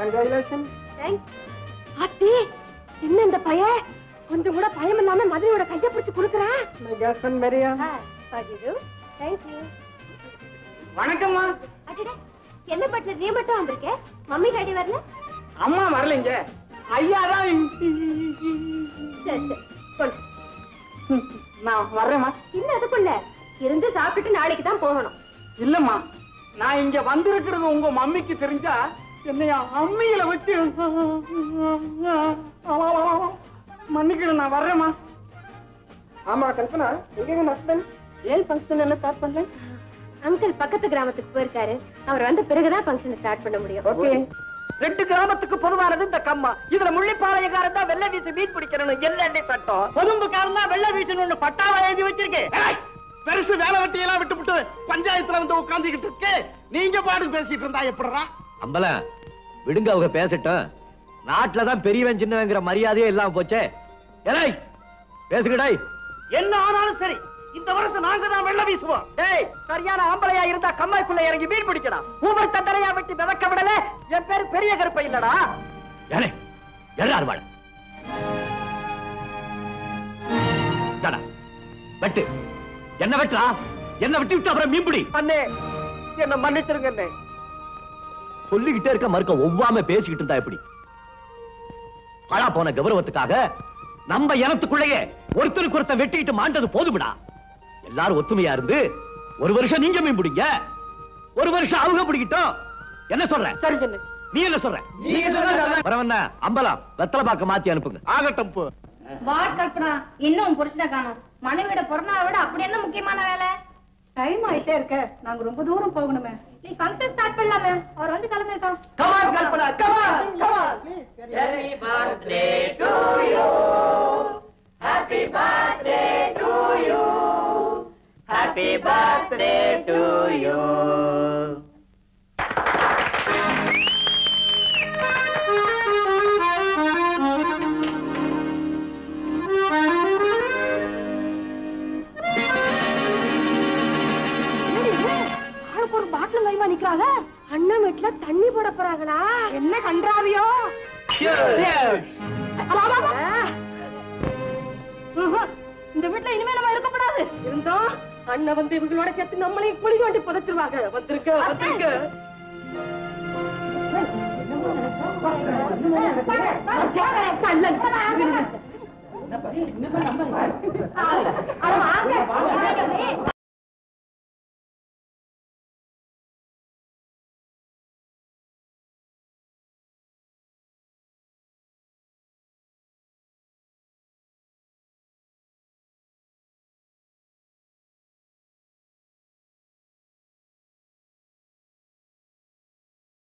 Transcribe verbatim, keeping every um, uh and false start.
Congratulations. Thanks. அத்தி, என்ன இந்த பையன் கொஞ்சம் கூட பயம் இல்லாம மதுரையோட கையை பிடிச்சு குடுக்குறான். My girlfriend Maria. Hi, how do you do? Thank you. வணக்கம்மா. அடடே, என்ன பட்ல நீ மட்டும் வந்திருக்க? மம்மி டாடி வரல? அம்மா வரலைங்க. ஐயா தான். சரி சரி, போடு. நான் வர்றேம்மா. இன்னும் அதுக்குள்ள இருந்து சாப்பிட்டுட்டு நாளைக்கு தான் போகணும். இல்லம்மா, நான் இங்க வந்திருக்கிறது உங்க மம்மிக்கு தெரிஞ்சா என்னைய அம்மியில வச்சு மன்னிக்கணும். நான் வர்றேம்மா. ஆமா கல்பனா, எங்க ஹஸ்பண்ட் ஏன் ஃபங்க்ஷன் என்ன ஸ்டார்ட் பண்ணல? அங்கிள் பக்கத்து கிராமத்துக்கு போயிருக்காரு. அவர் வந்த பிறகுதான் ஃபங்க்ஷனை ஸ்டார்ட் பண்ண முடியும். ஓகே. ரெண்டு கிராமத்துக்கு பொதுவானது இந்த கம்மா. இதுல முள்ளிப்பாளையக்காரன் தான் வெள்ளை வீசி மீன் பிடிக்கணும். என்ன சட்டம்? பொதும்புக்காரன் தான் வெள்ள வீசணும்னு பட்டாவா எழுதி வச்சிருக்கேன். பெருசு வேலை வெட்டியெல்லாம் விட்டு விட்டு பஞ்சாயத்துல வந்து உட்கார்ந்துகிட்டு இருக்கு. நீங்க பாடு பேசிட்டு இருந்தா எப்படிடா? அம்பலம் விடுங்க, அவங்க பேசட்டும். நாட்டுலதான் பெரியவன் சின்னவங்கிற மரியாதையே இல்லாம போச்சே. ஏய் பேசுங்கடா. என்ன ஆனாலும் சரி, இந்த வருஷம் நாங்க தான் வெள்ள வீசுவோம். டேய், சரியான ஆம்பளையா இருந்தா கம்மாய்க்குள்ள இறங்கி மீன் பிடிக்கணும். ஊவர் தண்டனையா வெட்டி மிதக்க விடல. என் பேரு பெரிய கருப்பை இல்லடா. ஏனே எல்லாரும் வாழ வெட்டு. என்ன வெட்டா? என்ன வெட்டி விட்டு அப்புறம் மீன் பிடி. அண்ணே, என்ன மன்னிச்சிருங்க அண்ணே. சொல்லிக்கிட்டே இருக்க மறுக்க ஒவ்வாம பேசிக்கிட்டு இருந்தா எப்படி? பழா போன கௌரவத்துக்காக நம்ம இனத்துக்குள்ளேயே ஒருத்தருக்கு ஒருத்தர் வெட்டிக்கிட்டு மாண்டது போதும்டா. எல்லாரும் ஒத்துமையா இருந்து ஒரு வருஷம் நீங்க மீன் பிடிங்க, ஒரு வருஷம் அவங்க பிடிக்கிட்டோம். என்ன சொல்ற? சரி சொன்ன. நீ என்ன சொல்ற? வரவண்ண அம்பலம் வெத்தலை பாக்க மாத்தி அனுப்புங்க. ஆகட்டும். வாட் கல்பனா, இன்னும் புருஷனை காணோம். மனைவியோட பிறந்தநாளை விட அப்படி என்ன முக்கியமான வேலை? டைம் ஆயிட்டே இருக்க, நாங்க ரொம்ப தூரம் போகணுமே. நீ ஃபங்க்ஷன் ஸ்டார்ட் பண்ணலாமே, அவர் வந்து கலந்துட்டான். Come on, Kalpana, come on, come on. Happy birthday to you. Happy birthday to you. Happy birthday to you. ஒரு பாட்டில் லைமா நிக்கிறாங்க. அண்ணன் வீட்டுல தண்ணி போட போறாங்களா? என்ன கன்றாவியோ? இந்த வீட்டுல இனிமே நம்ம இருக்கப்படாது. இருந்தோம் அண்ணன் வந்து இவங்களோட சேர்த்து நம்மளையும் குழி வேண்டி புதைச்சிருவாங்க. வந்திருக்க வந்திருக்க கண்ணன்